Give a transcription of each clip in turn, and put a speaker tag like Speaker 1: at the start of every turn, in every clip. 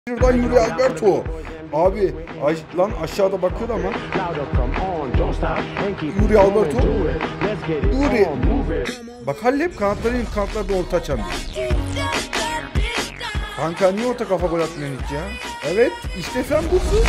Speaker 1: Şuradan Yuri Alberto. Abi lan aşağıda bakıyor ama. Yuri Alberto. Yuri. Bak Halil hep kanatlarda orta açan. Kanka niye orta kafa gol atmıyorsun hiç ya? Evet işte sen busun.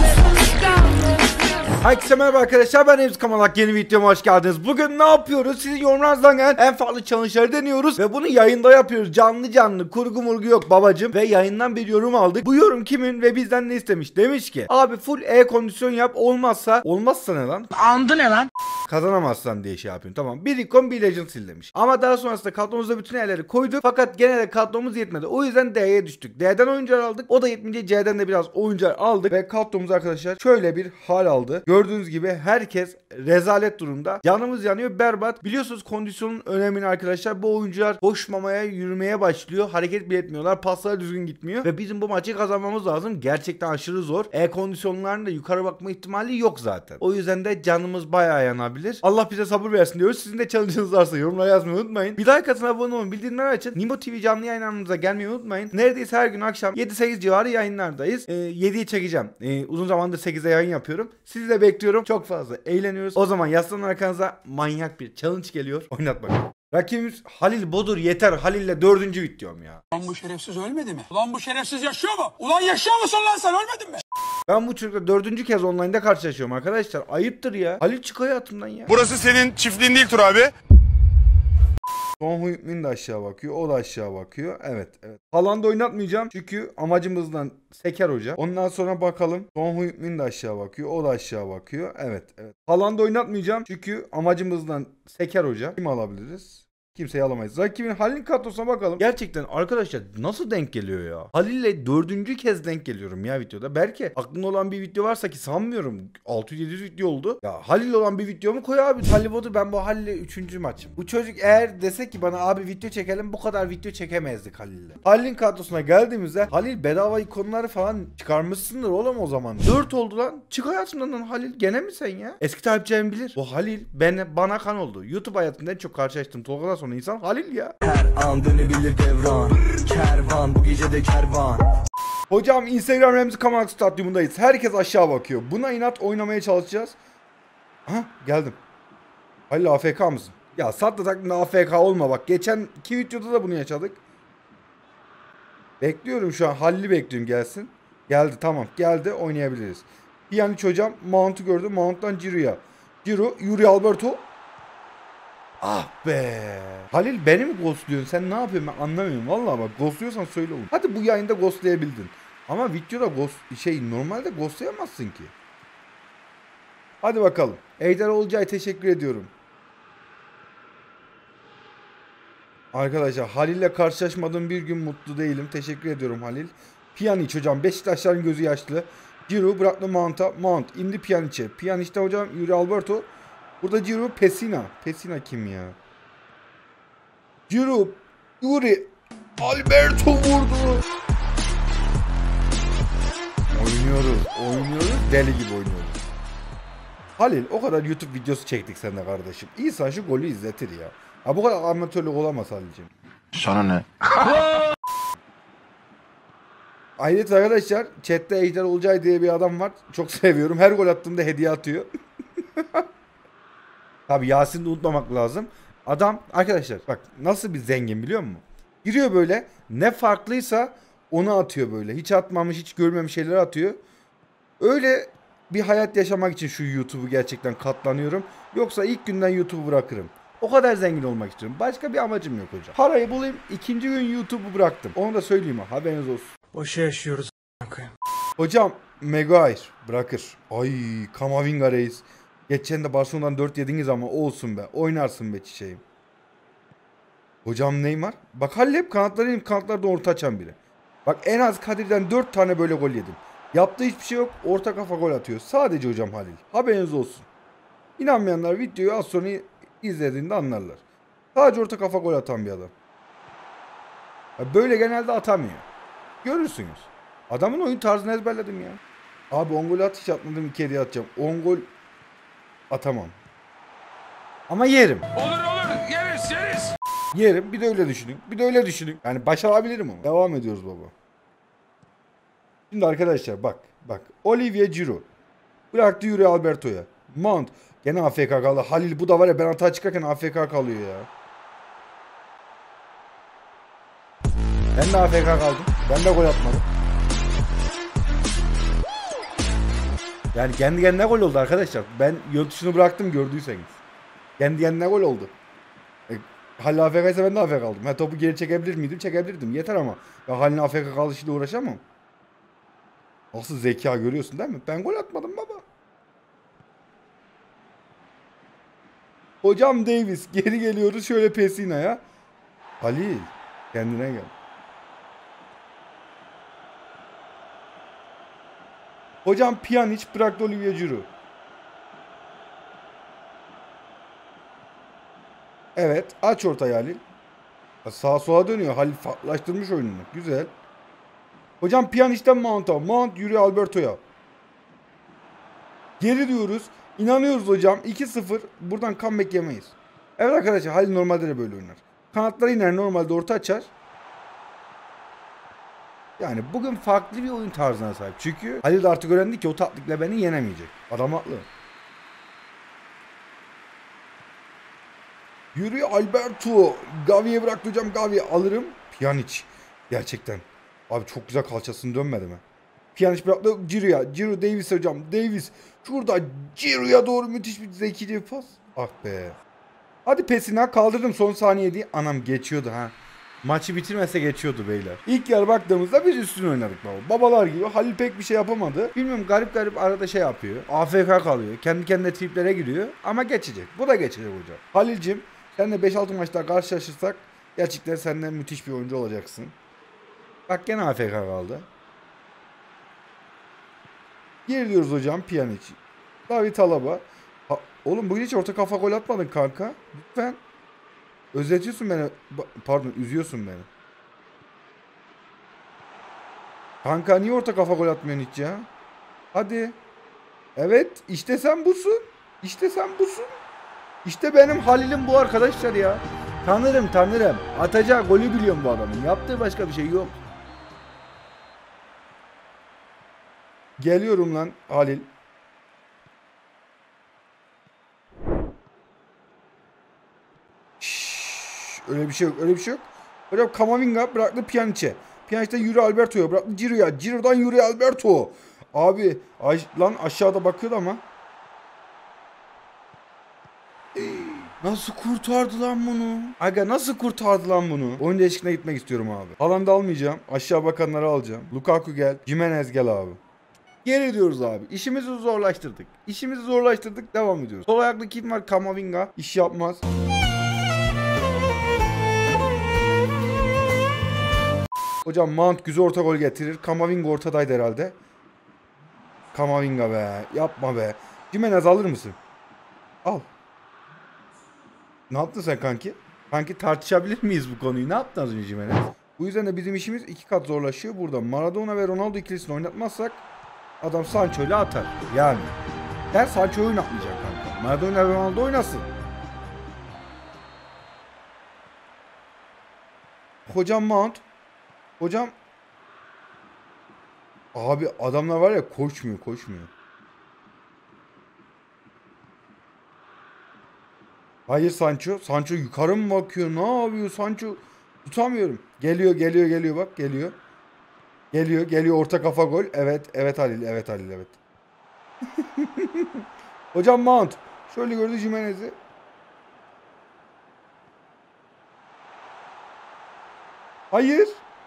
Speaker 1: Herkese merhaba arkadaşlar, ben Emz Kamalak, yeni videoma hoş geldiniz. Bugün ne yapıyoruz? Sizin yorumlarınızdan gelen en farklı challenge'ları deniyoruz ve bunu yayında yapıyoruz. Canlı kurgu murgu yok babacım. Ve yayından bir yorum aldık. Bu yorum kimin ve bizden ne istemiş? Demiş ki abi full kondisyon yap, olmazsa ne lan?
Speaker 2: Andı ne lan?
Speaker 1: Kazanamazsan diye şey yapıyorum. Tamam. Bir Recon bir Legend sil demiş. Ama daha sonrasında kadromuzda bütün yerleri koyduk. Fakat gene de kadromuz yetmedi. O yüzden D'ye düştük. D'den oyuncular aldık. O da yetmeyince C'den de biraz oyuncular aldık. Ve kadromuz arkadaşlar şöyle bir hal aldı. Gördüğünüz gibi herkes rezalet durumda. Canımız yanıyor, berbat. Biliyorsunuz kondisyonun önemini arkadaşlar. Bu oyuncular koşmamaya, yürümeye başlıyor. Hareket bile etmiyorlar. Paslar düzgün gitmiyor. Ve bizim bu maçı kazanmamız lazım. Gerçekten aşırı zor. Kondisyonlarının da yukarı bakma ihtimali yok zaten. O yüzden de canımız bayağı yanabilir. Allah bize sabır versin diyoruz. Sizin de challenge'ınız varsa yorumlara yazmayı unutmayın. Bir like atın, abone olun, bildirimleri açın. Nimo TV canlı yayınlarımıza gelmeyi unutmayın. Neredeyse her gün akşam 7-8 civarı yayınlardayız. 7'yi çekeceğim. Uzun zamandır 8'e yayın yapıyorum. Sizi de bekliyorum. Çok fazla eğleniyoruz. O zaman yaslanın arkanıza, manyak bir challenge geliyor. Oynat bakalım. Rakibimiz Halil Bodur. Yeter Halil'le 4. videom ya.
Speaker 3: Ulan bu şerefsiz ölmedi mi? Ulan bu şerefsiz yaşıyor mu? Ulan yaşıyor musun lan, sen ölmedin mi?
Speaker 1: Ben bu çocukla 4. kez online'da karşılaşıyorum arkadaşlar. Ayıptır ya. Halil çık hayatımdan ya.
Speaker 4: Burası senin çiftliğin değil Tur abi.
Speaker 1: Son Hümin de aşağı bakıyor. O da aşağı bakıyor. Evet. Haaland'ı oynatmayacağım. Çünkü amacımızdan seker hoca. Ondan sonra bakalım. Son Hümin de aşağı bakıyor. O da aşağı bakıyor. Evet. Haaland'ı oynatmayacağım. Çünkü amacımızdan seker hoca. Kim alabiliriz? Kimseyi alamayız. Rakibin Halil'in kadrosuna bakalım. Gerçekten arkadaşlar nasıl denk geliyor ya? Halil'le 4. kez denk geliyorum ya videoda. Belki aklında olan bir video varsa, ki sanmıyorum. 600-700 video oldu. Ya Halil olan bir videomu koy abi. Halil Bodur, ben bu Halil'le 3. maçım. Bu çocuk eğer dese ki bana abi video çekelim, bu kadar video çekemezdik Halil'le. Halil'in kadrosuna geldiğimizde Halil bedava ikonları falan çıkarmışsındır oğlum o zaman. 4 oldu lan. Çık hayatımdan lan Halil. Gene mi sen ya? Eski takipçilerim bilir. Bu Halil bana kan oldu. YouTube hayatımda en çok karşılaştığım Tolga'dan sonra insan Halil ya.
Speaker 5: Her an dönebilir devran. Kervan bu gece de kervan.
Speaker 1: Hocam Instagram Remzi Kamalak Stadyumundayız. Herkes aşağı bakıyor. Buna inat oynamaya çalışacağız. Aha geldim. Halil AFK mısın? Ya satla taklında AFK olma bak. Geçen 2 videoda da bunu yaşadık. Bekliyorum şu an. Halil'i bekliyorum gelsin. Geldi, tamam. Geldi, oynayabiliriz. Pjanic hocam Mount'u gördü. Mount'tan Ciro'ya. Ciro, Yuri Alberto. Ah be. Halil beni mi ghostluyorsun? Sen ne yapıyorsun? Ben anlamıyorum. Vallahi bak, ghostluyorsan söyle oğlum. Hadi bu yayında ghostlayabildin. Ama videoda normalde ghostlayamazsın ki. Hadi bakalım. Ejder Olcay teşekkür ediyorum. Arkadaşlar Halil'le karşılaşmadığım bir gün mutlu değilim. Teşekkür ediyorum Halil. Pjanic hocam. Beşiktaşların gözü yaşlı. Ciro bıraktı Mount'a. Mount indi Pjanic'e. Pjanic'te hocam Yuri Alberto. Burada Ciro, Pessina. Pessina kim ya? Ciro, Yuri Alberto vurdu. Oynuyoruz. Deli gibi oynuyoruz. Halil, o kadar YouTube videosu çektik seninle kardeşim. İnsan şu golü izletir ya. Ha bu kadar amatörlük olamaz Halil'ciğim.
Speaker 4: Sana ne?
Speaker 1: Ayrıca arkadaşlar chatte Ejder Olcay diye bir adam var. Çok seviyorum. Her gol attığımda hediye atıyor. Tabi Yasin'i de unutmamak lazım. Adam arkadaşlar bak nasıl bir zengin biliyor musun? Giriyor böyle, ne farklıysa onu atıyor böyle. Hiç atmamış, hiç görmemiş şeyler atıyor. Öyle bir hayat yaşamak için şu YouTube'u gerçekten katlanıyorum. Yoksa ilk günden YouTube'u bırakırım. O kadar zengin olmak istiyorum. Başka bir amacım yok hocam. Parayı bulayım, 2. gün YouTube'u bıraktım. Onu da söyleyeyim ha, haberiniz olsun.
Speaker 3: Boşa yaşıyoruz.
Speaker 1: Hocam Maguire bırakır. Ay Kamavinga reis. Geçen de Barcelona'dan 4 yediniz ama olsun be. Oynarsın be çiçeğim. Hocam Neymar. Bak Halil hep kanatlarda orta açan biri. Bak en az Kadir'den 4 tane böyle gol yedim. Yaptığı hiçbir şey yok. Orta kafa gol atıyor. Sadece hocam Halil. Haberiniz olsun. İnanmayanlar videoyu az sonra izlediğinde anlarlar. Sadece orta kafa gol atan bir adam. Böyle genelde atamıyor. Görürsünüz. Adamın oyun tarzını ezberledim ya. Abi 10 gol hiç atmadım, 2 hediye atacağım. 10 gol atamam. Ama yerim.
Speaker 3: Olur yeriz.
Speaker 1: Yerim. Bir de öyle düşünün. Yani başarabilirim ama. Devam ediyoruz baba. Şimdi arkadaşlar bak. Olivier Giroud. Bıraktı Yuri Alberto'ya. Mount. Gene AFK kaldı. Halil bu da var ya, ben hata çıkarken AFK kalıyor ya. Ben de AFK kaldım. Ben de gol atmadım. Yani kendi kendine gol oldu arkadaşlar. Ben yol tuşunu bıraktım, gördüyseniz. Kendi kendine gol oldu. Halil AFK ise ben de AFK kaldım. Ha, topu geri çekebilir miydim? Çekebilirdim. Yeter ama. Ben Halil'in AFK kalışıyla uğraşamam. Nasıl zeka görüyorsun değil mi? Ben gol atmadım baba. Hocam Davis. Geri geliyoruz şöyle Pesina'ya. Halil. Kendine gel. Hocam Pjanic bıraktı Olivier Giroud. Evet. Aç ortaya Halil. Sağa sola dönüyor. Halil farklılaştırmış oyununu. Güzel. Hocam Pjanic'ten Mount'a. Mount yürüyor Alberto'ya. Geri diyoruz. İnanıyoruz hocam. 2-0. Buradan comeback yemeyiz. Evet arkadaşlar, Halil normalde de böyle oynar. Kanatları iner, normalde orta açar. Yani bugün farklı bir oyun tarzına sahip. Çünkü Halil de artık öğrendi ki o taktikle beni yenemeyecek. Adam haklı. Yürü Alberto. Gavi'ye bıraktı hocam. Gavi alırım. Pjanic. Gerçekten. Abi çok güzel kalçasını dönmedi mi? Pjanic bıraktı Giroud'a. Giroud Davis hocam. Davis. Şurada Giroud'a doğru müthiş bir zekice bir pas. Ah be. Hadi Pesina, kaldırdım son saniye diye. Anam geçiyordu ha. Maçı bitirmese geçiyordu beyler. İlk yarı baktığımızda biz üstüne oynadık baba. Babalar gibi. Halil pek bir şey yapamadı. Bilmiyorum, garip arada şey yapıyor. AFK kalıyor. Kendi kendine triplere giriyor. Ama geçecek. Bu da geçecek hocam. Halil'cim, seninle 5-6 maçta karşılaşırsak gerçekten senden müthiş bir oyuncu olacaksın. Bak gene AFK kaldı. Geri diyoruz hocam Pjanic. David Alaba. Oğlum bugün hiç orta kafa gol atmadın kanka. Lütfen. Özletiyorsun beni. Pardon, üzüyorsun beni. Kanka niye orta kafa gol atmıyorsun hiç ya? Hadi. Evet, işte sen busun. İşte sen busun. İşte benim Halil'im bu arkadaşlar ya. Tanırım. Atacağı golü biliyorum bu adamın. Yaptığı başka bir şey yok. Geliyorum lan Halil. Öyle bir şey yok. Hocam Kamavinga bıraktı Pjanic'e. Pjanic'ten Yuri Alberto'ya bıraktı Giroud'a. Giroud'dan Yuri Alberto. Abi lan aşağıda bakıyordu ama. Nasıl kurtardı lan bunu? Aga nasıl kurtardı lan bunu? Oyun değişikliğine gitmek istiyorum abi. Haaland'ı almayacağım. Aşağı bakanları alacağım. Lukaku gel. Jimenez gel abi. Geri diyoruz abi. İşimizi zorlaştırdık. Devam ediyoruz. Sol ayaklı kim var? Kamavinga. İş yapmaz. Hocam Mount güzel orta gol getirir. Kamavinga ortadaydı herhalde. Kamavinga be. Yapma be. Jimenez alır mısın? Al. Ne yaptın sen kanki? Kanki tartışabilir miyiz bu konuyu? Ne yaptın az önce Jimenez? Bu yüzden de bizim işimiz 2 kat zorlaşıyor. Burada Maradona ve Ronaldo ikilisini oynatmazsak adam Sancho ile atar. Yani. Ben Sancho'yu oynatmayacağım kanka. Maradona ve Ronaldo oynasın. Hocam Mount. Hocam. Abi adamlar var ya, koşmuyor. Hayır Sancho. Sancho yukarı mı bakıyor? Ne yapıyor Sancho? Tutamıyorum. Geliyor bak geliyor. Geliyor orta kafa gol. Evet Halil. Hocam Mount. Şöyle gördü Jimenez'i. Hayır.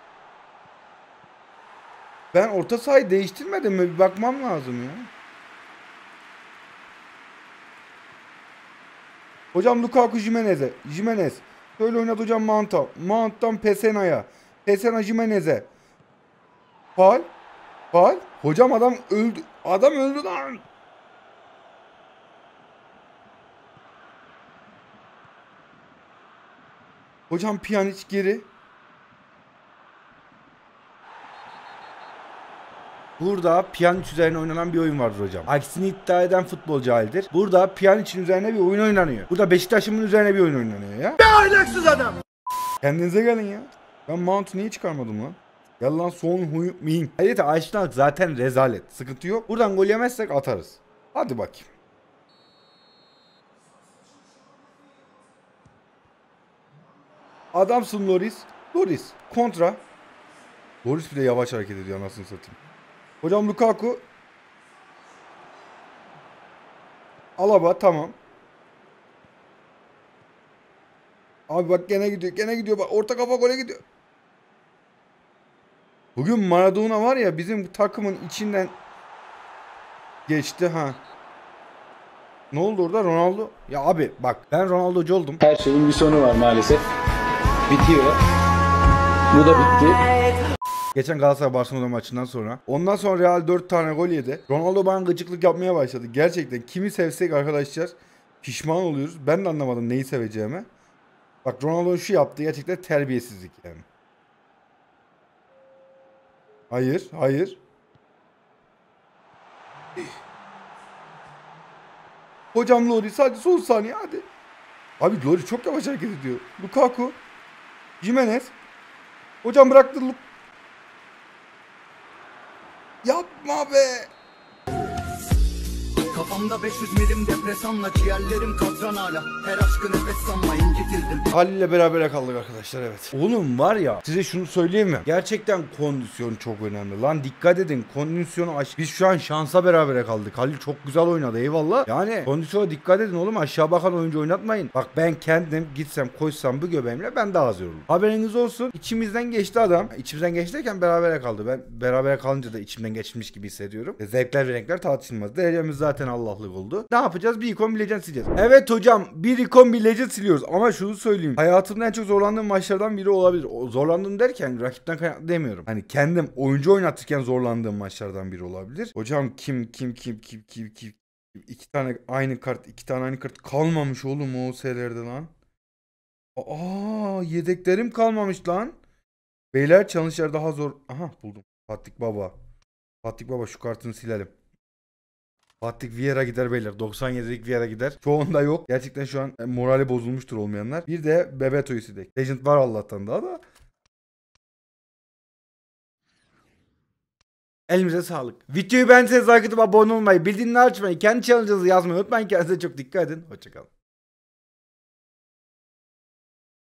Speaker 1: Ben orta sahayı değiştirmedim mi? Bir bakmam lazım ya. Hocam Lukaku Jimenez'e. Jimenez. Şöyle oynadı hocam Mount'a. Mount'tan Pesena'ya. Pesena Jimenez'e. Faul. Hocam adam öldü. Adam öldü lan. Hocam Pjanic geri. Burada Pjanic üzerine oynanan bir oyun vardır hocam. Aksini iddia eden futbolcu Halil'dir. Burada Pjanic'in üzerine bir oyun oynanıyor. Burada Beşiktaş'ın üzerine bir oyun oynanıyor ya. Ne ahlaksız adam. Kendinize gelin ya. Ben Mount'u niye çıkarmadım lan? Gel lan Son Heung-min. Harita açtık zaten rezalet. Sıkıntı yok. Buradan gol yemezsek atarız. Hadi bakayım. Adamsın Loris. Loris. Kontra. Loris bile yavaş hareket ediyor anasını satayım. Hocam Lukaku. Alaba tamam. Abi bak gene gidiyor. Gene gidiyor. Bak orta kafa gole gidiyor. Bugün Maradona var ya bizim takımın içinden geçti ha. Ne oldu orada Ronaldo? Ya abi bak ben Ronaldo'cu oldum.
Speaker 2: Her şeyin bir sonu var maalesef. Bitiyor. Bu da bitti.
Speaker 1: Geçen Galatasaray Barcelona maçından sonra. Ondan sonra Real 4 tane gol yedi. Ronaldo bana gıcıklık yapmaya başladı. Gerçekten kimi sevsek arkadaşlar pişman oluyoruz. Ben de anlamadım neyi seveceğimi. Bak Ronaldo şu yaptı gerçekten terbiyesizlik yani. Hayır, hayır. Hocam Loris hadi son saniye hadi. Abi Loris çok yavaş hareket ediyor. Lukaku. Jimenez. Hocam bıraktı. Yapma be.
Speaker 5: Kafamda 500 milim depresanla ciğerlerim katran hala. Her aşkı nefes sanma incitildim.
Speaker 1: Halil ile berabere kaldık arkadaşlar evet. Oğlum var ya size şunu söyleyeyim mi? Gerçekten kondisyon çok önemli. Lan dikkat edin kondisyonu biz şu an şansa berabere kaldık. Halil çok güzel oynadı eyvallah. Yani kondisyona dikkat edin oğlum aşağı bakan oyuncu oynatmayın. Bak ben kendim gitsem koşsam bu göbeğimle ben daha az yoruldum. Haberiniz olsun içimizden geçti adam. İçimizden geçti derken berabere kaldı. Ben berabere kalınca da içimden geçmiş gibi hissediyorum. Zevkler ve renkler tartışılmaz. Derecemiz zaten Allah'lık oldu. Ne yapacağız? Bir ikon bir legend sileceğiz. Evet hocam bir ikon bir legend siliyoruz. Ama şunu söyleyeyim. Hayatımda en çok zorlandığım maçlardan biri olabilir. Zorlandım derken rakipten kaynaklı demiyorum. Hani kendim oyuncu oynatırken zorlandığım maçlardan biri olabilir. Hocam kim 2 tane aynı kart kalmamış oğlum o selerde lan. Yedeklerim kalmamış lan. Beyler challenge'lar daha zor. Aha buldum. Fatih Baba şu kartını silelim. Fatih Vieira gider beyler. 97'lik Vieira gider. Çoğunda yok. Gerçekten şu an morali bozulmuştur olmayanlar. Bir de Bebeto'yu sildik. Legend var Allah'tan daha da. Elimize sağlık. Videoyu beğendiyseniz like atıp abone olmayı, bildirimleri açmayı, kendi challenge'ınızı yazmayı unutmayın. Kendinize çok dikkat edin. Hoşçakalın.